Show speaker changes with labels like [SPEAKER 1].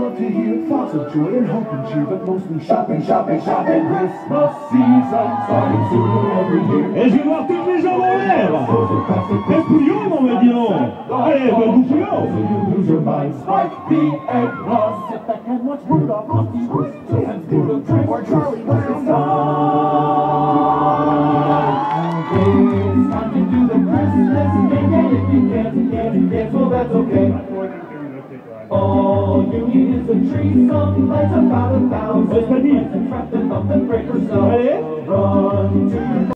[SPEAKER 1] love to hear thoughts of joy and hope and cheer, but mostly shopping, shopping, shopping. Christmas season starting sooner every year.
[SPEAKER 2] Et je vais voir toutes les jambes en l'air. Faites pouillon, mon me dis donc. Allez, faites-vous pouillon.
[SPEAKER 1] So you lose your mind, strike the egg plus. Sit back and watch Rudolph, Frosty, Squirrel, and Doodle Trick or Charlie Brown. It's time to do the Christmas cake, and if you can't, well that's okay. All you need is a tree, some lights, about 1,000 lights, and trap the thump and break yourself. Run to your